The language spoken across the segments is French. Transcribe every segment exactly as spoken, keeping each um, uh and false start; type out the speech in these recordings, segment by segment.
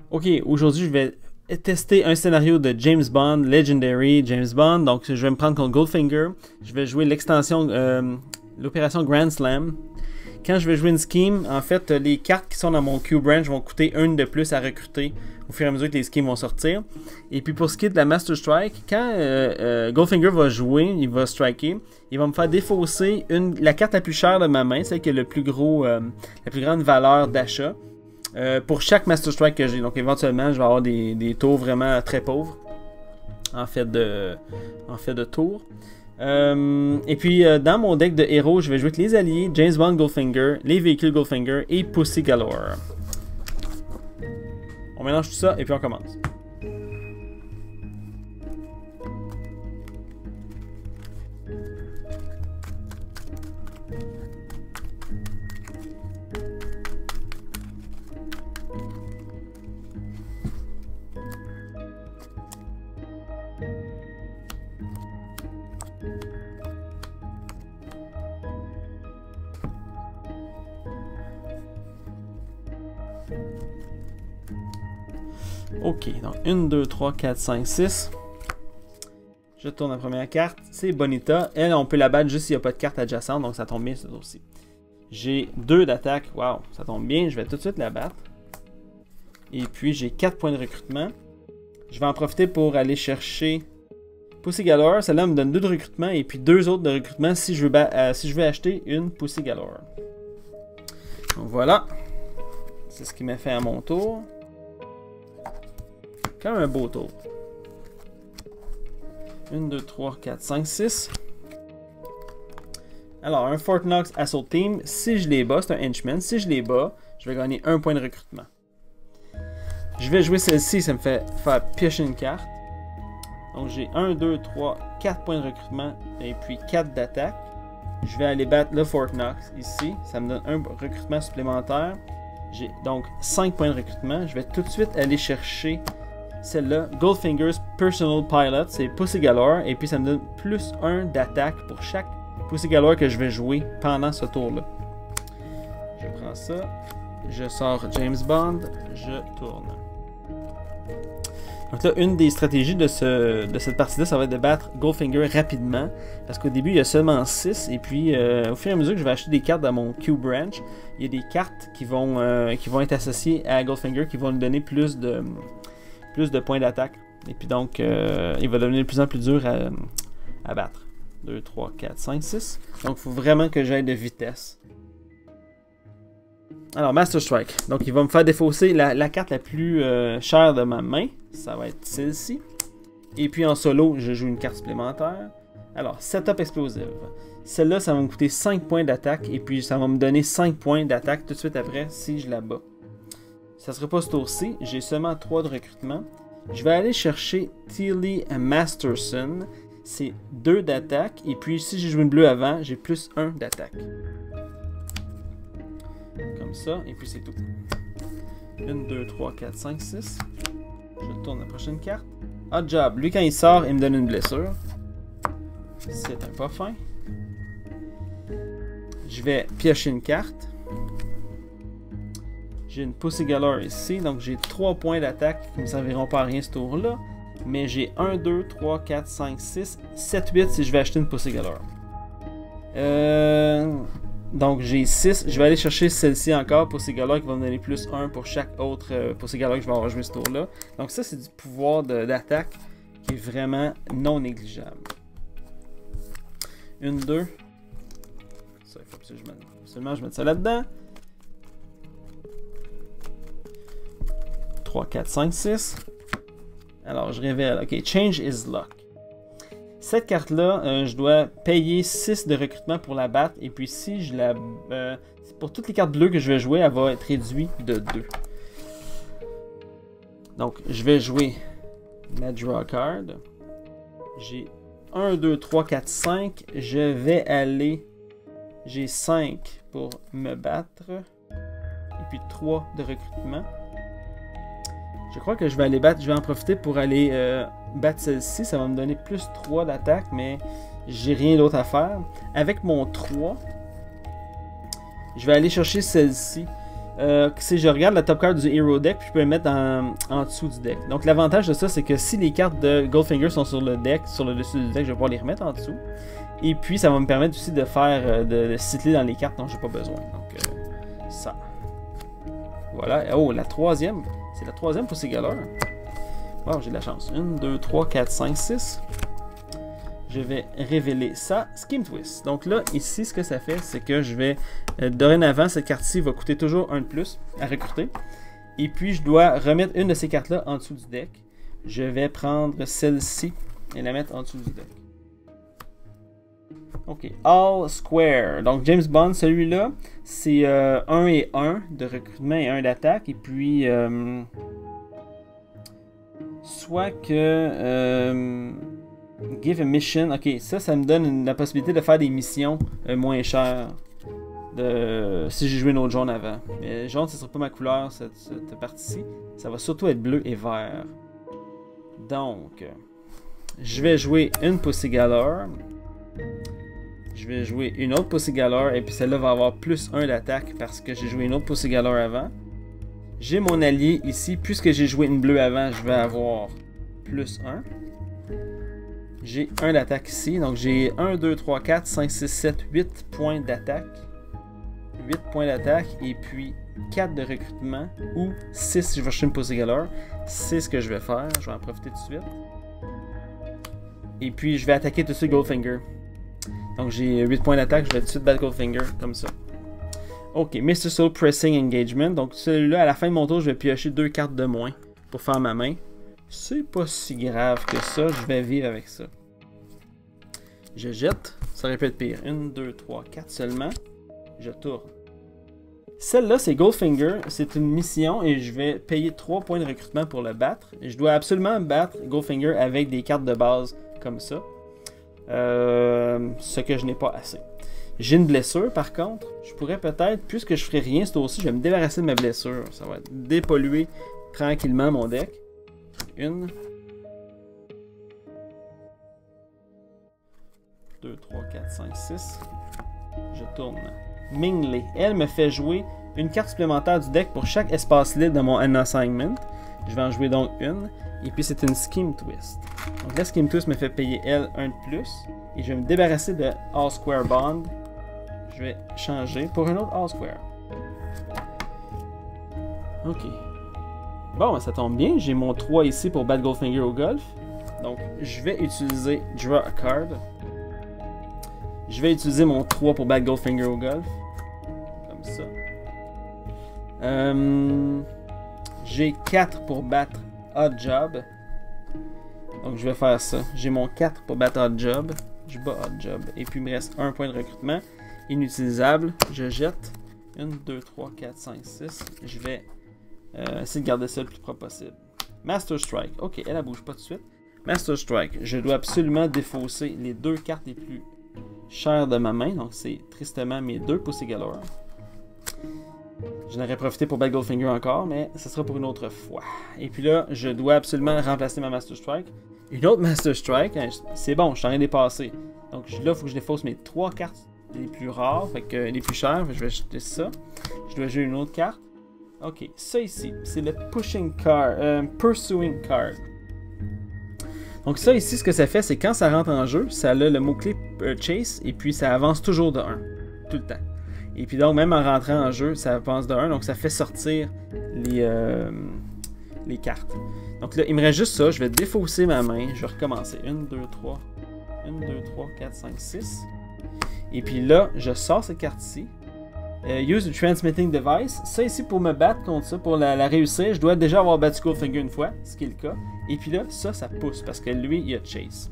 Ok, aujourd'hui je vais tester un scénario de James Bond, Legendary James Bond. Donc je vais me prendre contre Goldfinger. Je vais jouer l'extension, euh, l'opération Grand Slam. Quand je vais jouer une scheme, en fait, les cartes qui sont dans mon Q-Branch vont coûter une de plus à recruter au fur et à mesure que les schemes vont sortir. Et puis pour ce qui est de la Master Strike, quand euh, euh, Goldfinger va jouer, il va striker, il va me faire défausser une, la carte la plus chère de ma main, celle qui a le plus gros, euh, la plus grande valeur d'achat, euh, pour chaque Master Strike que j'ai. Donc éventuellement, je vais avoir des, des tours vraiment très pauvres en fait de, en fait de tours. Euh, et puis euh, dans mon deck de héros, je vais jouer avec les alliés, James Bond Goldfinger, les véhicules Goldfinger et Pussy Galore. On mélange tout ça et puis on commence. Ok, donc un, deux, trois, quatre, cinq, six. Je tourne la première carte. C'est Bonita. Elle, on peut la battre juste s'il n'y a pas de carte adjacente, donc ça tombe bien, ça aussi. J'ai deux d'attaque. Waouh, ça tombe bien. Je vais tout de suite la battre. Et puis, j'ai quatre points de recrutement. Je vais en profiter pour aller chercher Pussy Galore. Celle-là me donne deux de recrutement et puis deux autres de recrutement si je veux, euh, si je veux acheter une Pussy Galore. Donc voilà. C'est ce qui m'a fait à mon tour. Quand même un beau tour. un, deux, trois, quatre, cinq, six. Alors, un Fort Knox Assault Team. Si je les bats, c'est un henchman. Si je les bats, je vais gagner un point de recrutement. Je vais jouer celle-ci, ça me fait faire piocher une carte. Donc j'ai un, deux, trois, quatre points de recrutement et puis quatre d'attaque. Je vais aller battre le Fort Knox ici. Ça me donne un recrutement supplémentaire. J'ai donc cinq points de recrutement. Je vais tout de suite aller chercher celle-là, Goldfinger's Personal Pilot, c'est Pussy Galore, et puis ça me donne plus un d'attaque pour chaque Pussy Galore que je vais jouer pendant ce tour-là. Je prends ça, je sors James Bond, je tourne. Donc là, une des stratégies de, ce, de cette partie-là, ça va être de battre Goldfinger rapidement, parce qu'au début, il y a seulement six, et puis euh, au fur et à mesure que je vais acheter des cartes dans mon Q-Branch, il y a des cartes qui vont, euh, qui vont être associées à Goldfinger, qui vont lui donner plus de... plus de points d'attaque. Et puis donc, euh, il va devenir de plus en plus dur à, à battre. deux, trois, quatre, cinq, six. Donc, il faut vraiment que j'aille de vitesse. Alors, Master Strike. Donc, il va me faire défausser la, la carte la plus euh, chère de ma main. Ça va être celle-ci. Et puis, en solo, je joue une carte supplémentaire. Alors, Setup Explosive. Celle-là, ça va me coûter cinq points d'attaque. Et puis, ça va me donner cinq points d'attaque tout de suite après si je la bats. Ça ne sera pas ce tour-ci, j'ai seulement trois de recrutement. Je vais aller chercher Tilly Masterson. C'est deux d'attaque. Et puis si j'ai joué une bleue avant, j'ai plus un d'attaque. Comme ça, et puis c'est tout. un, deux, trois, quatre, cinq, six. Je tourne la prochaine carte. Hot job. Lui, quand il sort, il me donne une blessure. C'est un pas fin. Je vais piocher une carte. J'ai une Pussy Galore ici, donc j'ai trois points d'attaque qui ne me serviront pas à rien ce tour-là. Mais j'ai un, deux, trois, quatre, cinq, six, sept, huit si je vais acheter une Pussy Galore. Euh, donc j'ai six. Je vais aller chercher celle-ci encore, Pussy Galore, qui va me donner plus un pour chaque autre euh, Pussy Galore que je vais avoir joué ce tour-là. Donc ça, c'est du pouvoir d'attaque qui est vraiment non négligeable. Une, deux. Ça, il faut absolument, absolument que je mette ça là-dedans. trois, quatre, cinq, six. Alors, je révèle. OK, Change is Luck. Cette carte-là, euh, je dois payer six de recrutement pour la battre. Et puis, si je la... Euh, pour toutes les cartes bleues que je vais jouer, elle va être réduite de deux. Donc, je vais jouer ma Draw Card. J'ai un, deux, trois, quatre, cinq. Je vais aller... J'ai cinq pour me battre. Et puis trois de recrutement. Je crois que je vais aller battre, je vais en profiter pour aller euh, battre celle-ci. Ça va me donner plus trois d'attaque, mais j'ai rien d'autre à faire. Avec mon trois, je vais aller chercher celle-ci. Euh, si je regarde la top card du Hero Deck, puis je peux le mettre en, en dessous du deck. Donc l'avantage de ça, c'est que si les cartes de Goldfinger sont sur le deck, sur le dessus du deck, je vais pouvoir les remettre en dessous. Et puis ça va me permettre aussi de faire, euh, de, de cycler dans les cartes dont j'ai pas besoin. Donc euh, ça. Voilà. Oh, la troisième. C'est la troisième pour ces galeurs. Wow, j'ai de la chance. un, deux, trois, quatre, cinq, six. Je vais révéler ça. Scheme Twist. Donc là, ici, ce que ça fait, c'est que je vais... Euh, dorénavant, cette carte-ci va coûter toujours un de plus à recruter. Et puis, je dois remettre une de ces cartes-là en dessous du deck. Je vais prendre celle-ci et la mettre en dessous du deck. Ok. All Square. Donc, James Bond, celui-là, c'est euh, un et un de recrutement et un d'attaque. Et puis... Euh, soit que... Euh, Give a mission. Ok, ça, ça me donne une, la possibilité de faire des missions euh, moins chères. De, si j'ai joué une autre jaune avant. Mais jaune, ce ne sera pas ma couleur, cette, cette partie-ci. Ça va surtout être bleu et vert. Donc, je vais jouer une Pussy Galore. Je vais jouer une autre Pussy Galore. Et puis celle-là va avoir plus un d'attaque parce que j'ai joué une autre Pussy Galore avant. J'ai mon allié ici. Puisque j'ai joué une bleue avant, je vais avoir plus un. J'ai un d'attaque ici, donc j'ai un, deux, trois, quatre, cinq, six, sept, huit points d'attaque. huit points d'attaque et puis quatre de recrutement ou six si je vais chercher une Pussy Galore. C'est ce que je vais faire, je vais en profiter tout de suite. Et puis je vais attaquer tout de suite Goldfinger. Donc j'ai huit points d'attaque, je vais tout de suite battre Goldfinger comme ça. Ok, mister Soul Pressing Engagement. Donc celui-là, à la fin de mon tour, je vais piocher deux cartes de moins pour faire ma main. C'est pas si grave que ça, je vais vivre avec ça. Je jette, ça aurait pu être pire. un, deux, trois, quatre seulement. Je tourne. Celle-là, c'est Goldfinger, c'est une mission et je vais payer trois points de recrutement pour le battre. Je dois absolument battre Goldfinger avec des cartes de base comme ça. Euh, ce que je n'ai pas assez. J'ai une blessure par contre. Je pourrais peut-être, puisque je ferai rien ce tour-ci, je vais me débarrasser de ma blessure. Ça va dépolluer tranquillement mon deck. Une. deux, trois, quatre, cinq, six. Je tourne. Mingley. Elle me fait jouer une carte supplémentaire du deck pour chaque espace libre de mon Unassignment. Je vais en jouer donc une. Et puis c'est une Scheme Twist. Donc la Scheme Twist me fait payer elle un de plus. Et je vais me débarrasser de All Square Bond. Je vais changer pour un autre All Square. Ok. Bon, ça tombe bien. J'ai mon trois ici pour battre Goldfinger au golf. Donc je vais utiliser Draw a Card. Je vais utiliser mon trois pour battre Goldfinger au golf. Comme ça. Euh, J'ai quatre pour battre Odd Job. Donc je vais faire ça. J'ai mon quatre pour battre Odd Job. Je bats Odd Job. Et puis il me reste un point de recrutement. Inutilisable. Je jette. un, deux, trois, quatre, cinq, six. Je vais euh, essayer de garder ça le plus propre possible. Master Strike. Ok, elle ne bouge pas tout de suite. Master Strike. Je dois absolument défausser les deux cartes les plus chères de ma main. Donc c'est tristement mes deux Pussy Galore. J'en aurais profité pour battre Goldfinger encore, mais ce sera pour une autre fois. Et puis là, je dois absolument remplacer ma Master Strike. Une autre Master Strike, hein, c'est bon, je suis en train de dépasser. Donc là, il faut que je défausse mes trois cartes les plus rares, fait que les plus chères, je vais jeter ça. Je dois jouer une autre carte. Ok, ça ici, c'est le Pushing Card, euh, Pursuing Card. Donc ça ici, ce que ça fait, c'est quand ça rentre en jeu, ça a le mot-clé euh, Chase, et puis ça avance toujours de un, tout le temps. Et puis donc, même en rentrant en jeu, ça avance de un, donc ça fait sortir les, euh, les cartes. Donc là, il me reste juste ça, je vais défausser ma main, je vais recommencer. un, deux, trois, un, deux, trois, quatre, cinq, six. Et puis là, je sors cette carte-ci. Euh, use the Transmitting Device. Ça ici, pour me battre contre ça, pour la, la réussir, je dois déjà avoir battu Goldfinger une fois, ce qui est le cas. Et puis là, ça, ça pousse, parce que lui, il a Chase.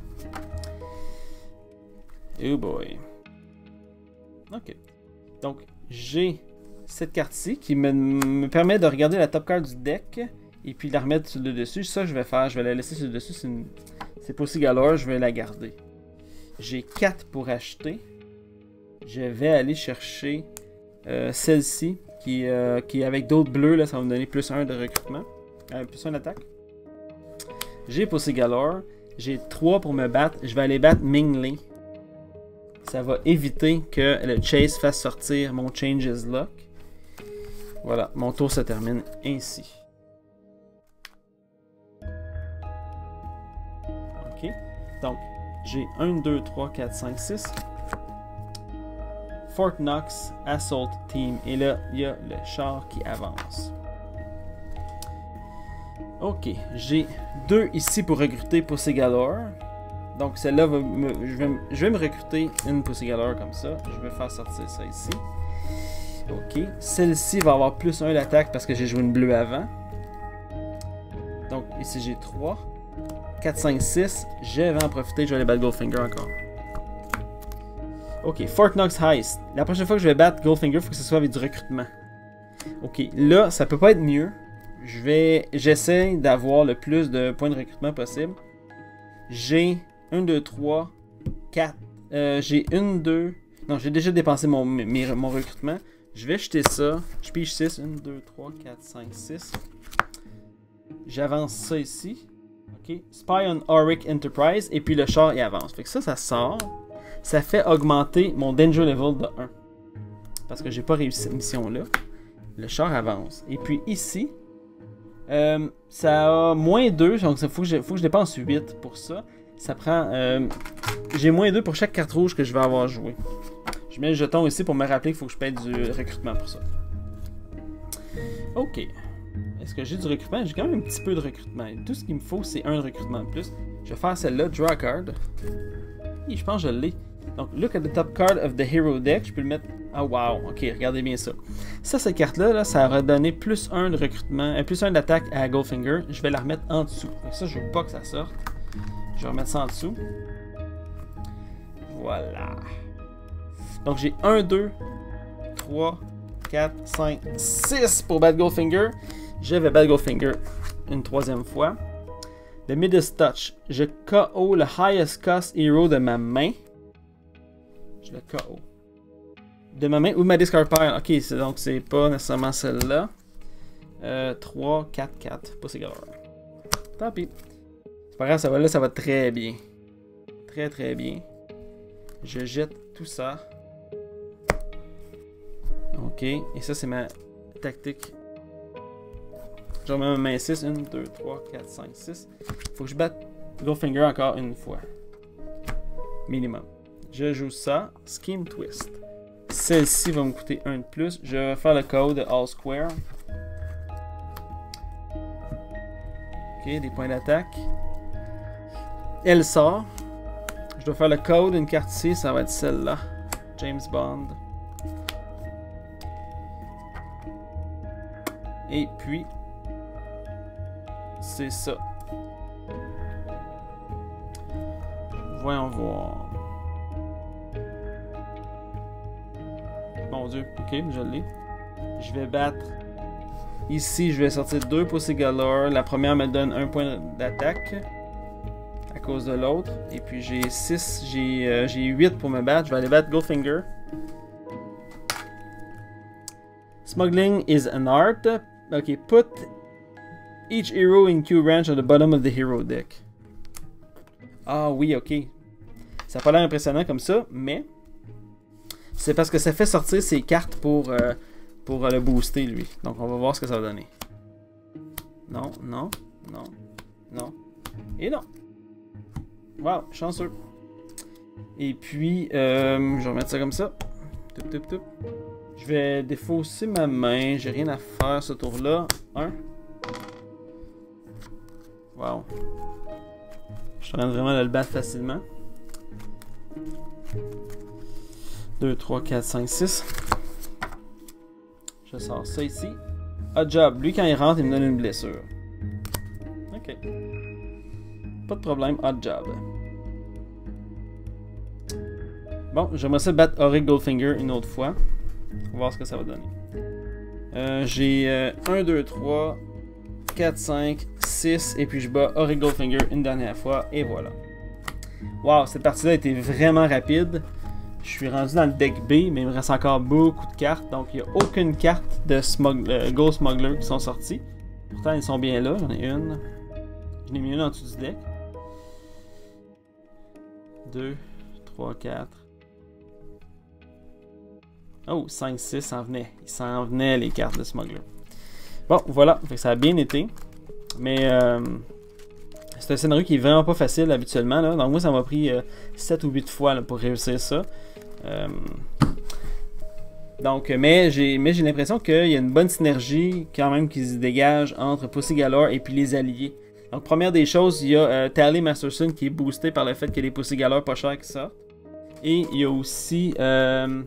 Oh boy. Ok. Donc, j'ai cette carte-ci qui me, me permet de regarder la top card du deck et puis la remettre sur le dessus. Ça, je vais faire, je vais la laisser sur le dessus. C'est une... Pussy Galore, je vais la garder. J'ai quatre pour acheter. Je vais aller chercher euh, celle-ci qui, euh, qui est avec d'autres bleus. Là, ça va me donner plus un de recrutement. Euh, plus un d'attaque. J'ai Pussy Galore. J'ai trois pour me battre. Je vais aller battre Mingley. Ça va éviter que le Chase fasse sortir mon Changes Lock. Voilà, mon tour se termine ainsi. Ok, donc j'ai un, deux, trois, quatre, cinq, six. Fort Knox, Assault Team. Et là, il y a le char qui avance. Ok, j'ai deux ici pour recruter Pussy Galore. Donc celle-là, va me, je, vais, je vais me recruter une Pussy Galore comme ça. Je vais faire sortir ça ici. Ok, celle-ci va avoir plus un d'attaque parce que j'ai joué une bleue avant. Donc ici j'ai trois, quatre, cinq, six. Je vais en profiter, je vais aller battre Goldfinger encore. Ok, Fort Knox Heist. La prochaine fois que je vais battre Goldfinger, il faut que ce soit avec du recrutement. Ok, là, ça peut pas être mieux. Je vais, j'essaie d'avoir le plus de points de recrutement possible. J'ai un, deux, trois, quatre. Euh, j'ai une, deux. Non, j'ai déjà dépensé mon, mes, mon recrutement. Je vais jeter ça. Je pige six. un, deux, trois, quatre, cinq, six. J'avance ça ici. Ok. Spy on Auric Enterprise. Et puis le char, il avance. Fait que ça, ça sort. Ça fait augmenter mon danger level de un. Parce que j'ai pas réussi cette mission-là. Le char avance. Et puis ici, euh, ça a moins deux. Donc il faut, faut que je dépense huit pour ça. Ça prend... Euh, j'ai moins deux pour chaque carte rouge que je vais avoir joué. Je mets le jeton ici pour me rappeler qu'il faut que je paye du recrutement pour ça. Ok. Est-ce que j'ai du recrutement? J'ai quand même un petit peu de recrutement. Tout ce qu'il me faut, c'est un recrutement de plus. Je vais faire celle-là, draw a card. Et je pense que je l'ai. Donc, look at the top card of the hero deck. Je peux le mettre... Ah, wow. Ok, regardez bien ça. Ça, cette carte-là, là, ça aurait donné plus un de recrutement, euh, plus un d'attaque à Goldfinger. Je vais la remettre en dessous. Donc ça, je veux pas que ça sorte. Je vais remettre ça en dessous. Voilà. Donc, j'ai un, deux, trois, quatre, cinq, six pour battre Goldfinger. Je vais battre Goldfinger une troisième fois. The Midas Touch. Je K O le highest cost hero de ma main. Je le K O. De ma main ou de ma discard pile. Ok, donc c'est pas nécessairement celle-là. Euh, trois, quatre, quatre. Pas Galore. Tant pis. C'est pas grave, ça va là, ça va très bien. Très très bien. Je jette tout ça. Ok, et ça c'est ma tactique. Je remets ma main six. un, deux, trois, quatre, cinq, six. Faut que je batte Goldfinger encore une fois. Minimum. Je joue ça. Scheme Twist. Celle-ci va me coûter un de plus. Je vais faire le code All Square. Ok, des points d'attaque. Elle sort. Je dois faire le code. Une carte ici, ça va être celle-là. James Bond. Et puis, c'est ça. Voyons voir. Mon Dieu, ok, je l'ai. Je vais battre. Ici, je vais sortir deux Pussy Galore. La première me donne un point d'attaque à cause de l'autre. Et puis j'ai six, j'ai euh, huit pour me battre. Je vais aller battre Goldfinger. Smuggling is an art. Ok, put each hero in queue range at the bottom of the hero deck. Ah oui, ok. Ça n'a pas l'air impressionnant comme ça, mais c'est parce que ça fait sortir ses cartes pour, euh, pour euh, le booster, lui. Donc, on va voir ce que ça va donner. Non, non, non, non. Et non. Wow, chanceux. Et puis, euh, je vais remettre ça comme ça. Toup, toup, toup. Je vais défausser ma main. J'ai rien à faire ce tour-là. Un. Wow. Je suis en train de vraiment de le battre facilement. deux, trois, quatre, cinq, six. Je sors ça ici. Odd job. Lui, quand il rentre, il me donne une blessure. Ok. Pas de problème. Odd job. Bon, j'aimerais ça battre Auric Goldfinger une autre fois. On va voir ce que ça va donner. Euh, J'ai euh, un, deux, trois, quatre, cinq, six. Et puis je bats Auric Goldfinger une dernière fois. Et voilà. Wow, cette partie-là a été vraiment rapide. Je suis rendu dans le deck B, mais il me reste encore beaucoup de cartes. Donc, il n'y a aucune carte de smug euh, Ghost Smuggler qui sont sorties. Pourtant, ils sont bien là. J'en ai une. J'en ai mis une en dessous du deck. deux, trois, quatre. Oh, cinq six, s'en venait. Il s'en venait les cartes de Smuggler. Bon, voilà. Fait que ça a bien été. Mais euh, c'est un scénario qui est vraiment pas facile habituellement. Là. Donc moi, ça m'a pris euh, sept ou huit fois là, pour réussir ça. Euh, donc, mais j'ai mais j'ai l'impression qu'il y a une bonne synergie quand même qui se dégage entre Pussy Galore et puis les alliés. Donc, première des choses, il y a euh, Tally Masterson qui est boosté par le fait qu'il y a des Pussy Galore pas chers qui sortent. Et il y a aussi euh,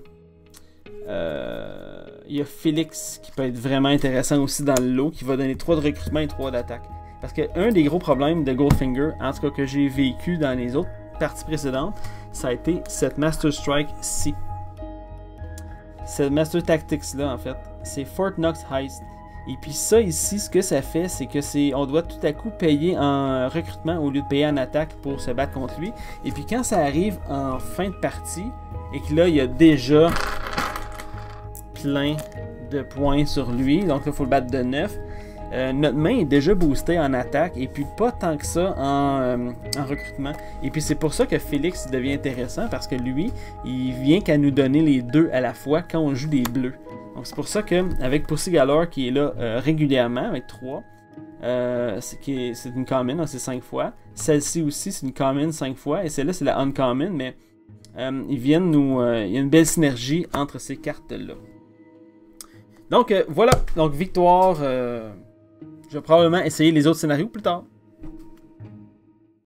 euh, il y a Félix qui peut être vraiment intéressant aussi dans le lot, qui va donner trois de recrutement et trois d'attaque. Parce que un des gros problèmes de Goldfinger, en tout cas que j'ai vécu dans les autres parties précédentes, ça a été cette Master Strike-ci. Cette Master Tactics-là, en fait. C'est Fort Knox Heist. Et puis ça, ici, ce que ça fait, c'est que c'est on doit tout à coup payer en recrutement au lieu de payer en attaque pour se battre contre lui. Et puis quand ça arrive en fin de partie, et que là, il y a déjà plein de points sur lui, donc là, il faut le battre de neuf. Euh, notre main est déjà boostée en attaque et puis pas tant que ça en, euh, en recrutement. Et puis c'est pour ça que Félix devient intéressant parce que lui, il vient qu'à nous donner les deux à la fois quand on joue des bleus. Donc c'est pour ça qu'avec Pussy Galore qui est là euh, régulièrement avec trois, euh, c'est une common, c'est cinq fois. Celle-ci aussi c'est une common cinq fois et celle-là c'est la uncommon, mais euh, ils viennent nous. Euh, il y a une belle synergie entre ces cartes-là. Donc euh, voilà, donc victoire. Euh, Je vais probablement essayer les autres scénarios plus tard.